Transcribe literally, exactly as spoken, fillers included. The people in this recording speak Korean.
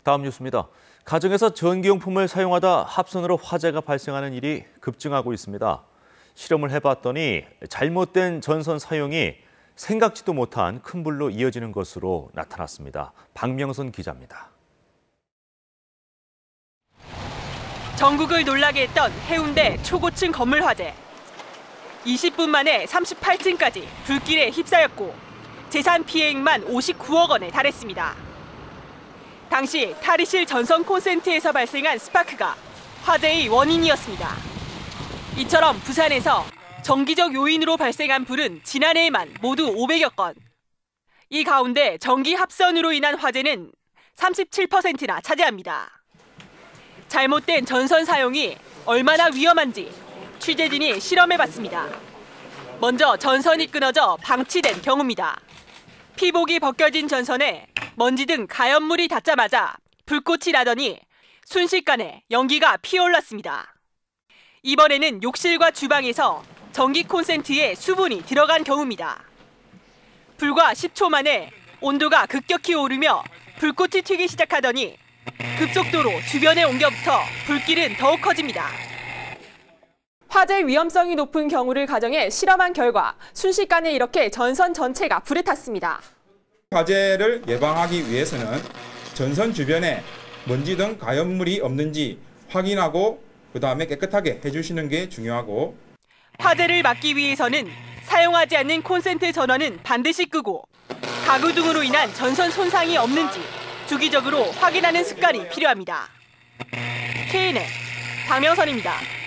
다음 뉴스입니다. 가정에서 전기용품을 사용하다 합선으로 화재가 발생하는 일이 급증하고 있습니다. 실험을 해봤더니 잘못된 전선 사용이 생각지도 못한 큰 불로 이어지는 것으로 나타났습니다. 박명선 기자입니다. 전국을 놀라게 했던 해운대 초고층 건물 화재. 이십 분 만에 삼십팔 층까지 불길에 휩싸였고 재산 피해액만 오십구억 원에 달했습니다. 당시 탈의실 전선 콘센트에서 발생한 스파크가 화재의 원인이었습니다. 이처럼 부산에서 정기적 요인으로 발생한 불은 지난해에만 모두 오백여 건. 이 가운데 전기 합선으로 인한 화재는 삼십칠 퍼센트나 차지합니다. 잘못된 전선 사용이 얼마나 위험한지 취재진이 실험해봤습니다. 먼저 전선이 끊어져 방치된 경우입니다. 피복이 벗겨진 전선에 먼지 등 가연물이 닿자마자 불꽃이 나더니 순식간에 연기가 피어올랐습니다. 이번에는 욕실과 주방에서 전기 콘센트에 수분이 들어간 경우입니다. 불과 십 초 만에 온도가 급격히 오르며 불꽃이 튀기 시작하더니 급속도로 주변에 옮겨붙어 불길은 더욱 커집니다. 화재 위험성이 높은 경우를 가정해 실험한 결과 순식간에 이렇게 전선 전체가 불에 탔습니다. 화재를 예방하기 위해서는 전선 주변에 먼지 등 가연물이 없는지 확인하고 그다음에 깨끗하게 해주시는 게 중요하고, 화재를 막기 위해서는 사용하지 않는 콘센트 전원은 반드시 끄고 가구 등으로 인한 전선 손상이 없는지 주기적으로 확인하는 습관이 필요합니다. 케이엔엔 박명선입니다.